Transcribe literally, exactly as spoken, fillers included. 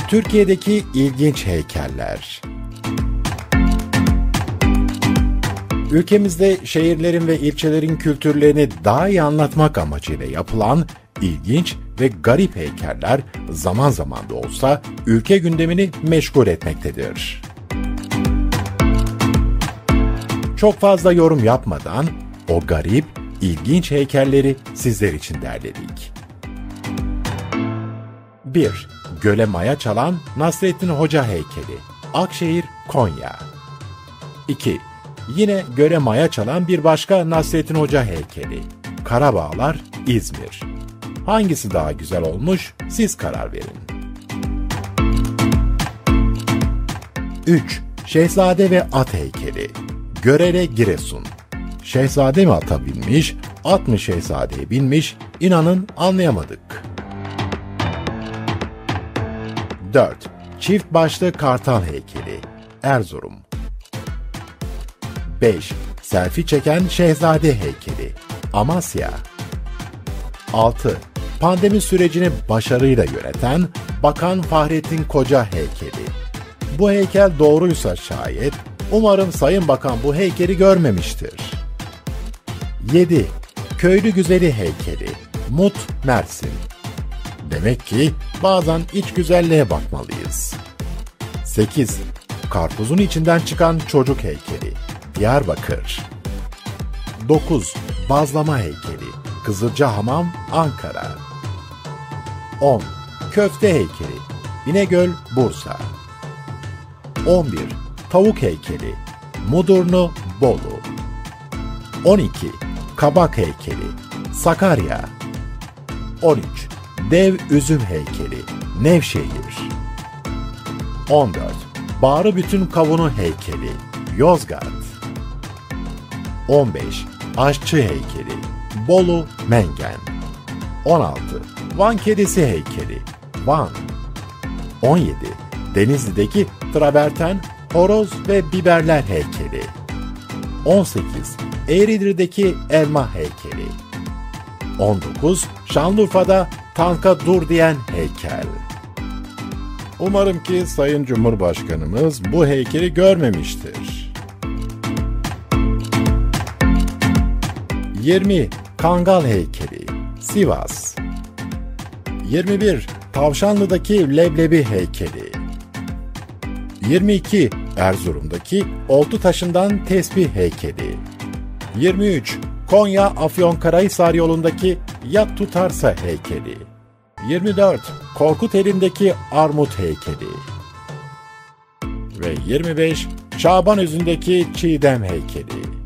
Türkiye'deki ilginç heykeller. Ülkemizde şehirlerin ve ilçelerin kültürlerini daha iyi anlatmak amacıyla yapılan ilginç ve garip heykeller zaman zaman da olsa ülke gündemini meşgul etmektedir. Çok fazla yorum yapmadan o garip, ilginç heykelleri sizler için derledik. bir. Göle maya çalan Nasrettin Hoca heykeli, Akşehir, Konya. iki. Yine göle maya çalan bir başka Nasrettin Hoca heykeli, Karabağlar, İzmir. Hangisi daha güzel olmuş, siz karar verin. üç. Şehzade ve At heykeli, Görele, Giresun. Şehzade mi ata binmiş, at mı şehzadeye binmiş, inanın anlayamadık. dört. Çift başlı kartal heykeli, Erzurum. beş. Selfie çeken şehzade heykeli, Amasya. altı. Pandemi sürecini başarıyla yöneten Bakan Fahrettin Koca heykeli. Bu heykel doğruysa şayet, umarım Sayın Bakan bu heykeli görmemiştir. yedi. Köylü güzeli heykeli, Mut, Mersin. Demek ki bazen iç güzelliğe bakmalıyız. sekiz. Karpuzun içinden çıkan çocuk heykeli, Diyarbakır. dokuz. Bazlama heykeli, Kızılcahamam, Ankara. on. Köfte heykeli, İnegöl, Bursa. on bir. Tavuk heykeli, Mudurnu, Bolu. on iki. Kabak heykeli, Sakarya. on üç. Dev üzüm heykeli, Nevşehir. on dört. Bağrı bütün kavunu heykeli, Yozgat. on beş. Aşçı heykeli, Bolu, Mengen. on altı. Van kedisi heykeli, Van. on yedi. Denizli'deki traverten, horoz ve biberler heykeli. on sekiz. Eğridir'deki elma heykeli. on dokuz. Şanlıurfa'da tanka dur diyen heykel. Umarım ki Sayın Cumhurbaşkanımız bu heykeli görmemiştir. yirmi. Kangal heykeli, Sivas. yirmi bir. Tavşanlı'daki leblebi heykeli. yirmi iki. Erzurum'daki oltu taşından tesbih heykeli. yirmi üç. Konya Afyonkarahisar yolundaki Yat Tutarsa heykeli. yirmi dört. Korkuteli'ndeki Armut heykeli. Ve yirmi beş. Şabanözü'ndeki Çiğdem heykeli.